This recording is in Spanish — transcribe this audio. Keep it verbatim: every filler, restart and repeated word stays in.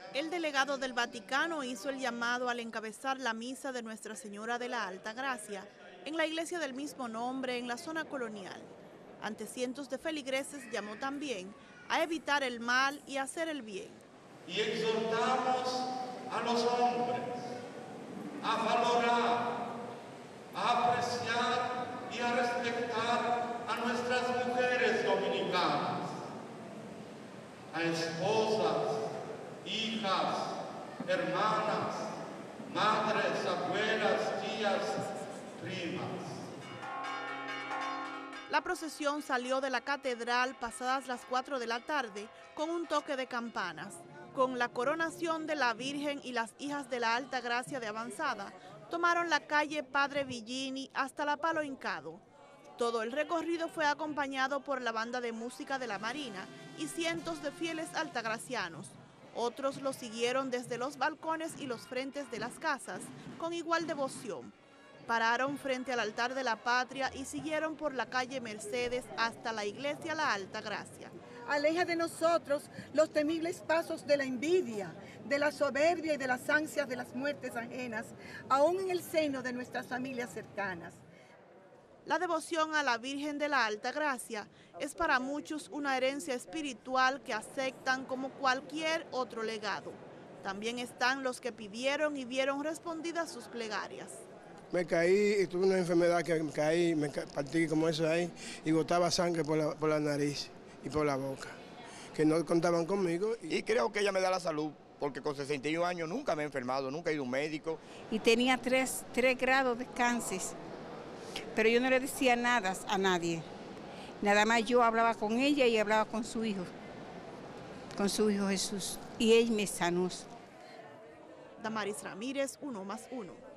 El delegado del Vaticano hizo el llamado al encabezar la misa de Nuestra Señora de la Alta Gracia en la iglesia del mismo nombre en la zona colonial. Ante cientos de feligreses llamó también a evitar el mal y hacer el bien. Y exhortamos a los hombres a valorar, a apreciar y a respetar a nuestras mujeres dominicanas, a esposas, hijas, hermanas, madres, abuelas, tías, primas. La procesión salió de la catedral pasadas las cuatro de la tarde con un toque de campanas. Con la coronación de la Virgen y las hijas de la Alta Gracia de Avanzada, tomaron la calle Padre Villini hasta la Palo Hincado. Todo el recorrido fue acompañado por la banda de música de la Marina y cientos de fieles altagracianos. Otros lo siguieron desde los balcones y los frentes de las casas con igual devoción. Pararon frente al altar de la Patria y siguieron por la calle Mercedes hasta la iglesia La Alta Gracia. Aleja de nosotros los temibles pasos de la envidia, de la soberbia y de las ansias de las muertes ajenas, aún en el seno de nuestras familias cercanas. La devoción a la Virgen de la Alta Gracia es para muchos una herencia espiritual que aceptan como cualquier otro legado. También están los que pidieron y vieron respondidas sus plegarias. Me caí y tuve una enfermedad que me caí, me partí como eso ahí y botaba sangre por la, por la nariz y por la boca, que no contaban conmigo. Y... y creo que ella me da la salud, porque con sesenta y un años nunca me he enfermado, nunca he ido a un médico. Y tenía tres, tres grados de cáncer, pero yo no le decía nada a nadie. Nada más yo hablaba con ella y hablaba con su hijo, con su hijo Jesús, y él me sanó. Damaris Ramírez, Uno más Uno.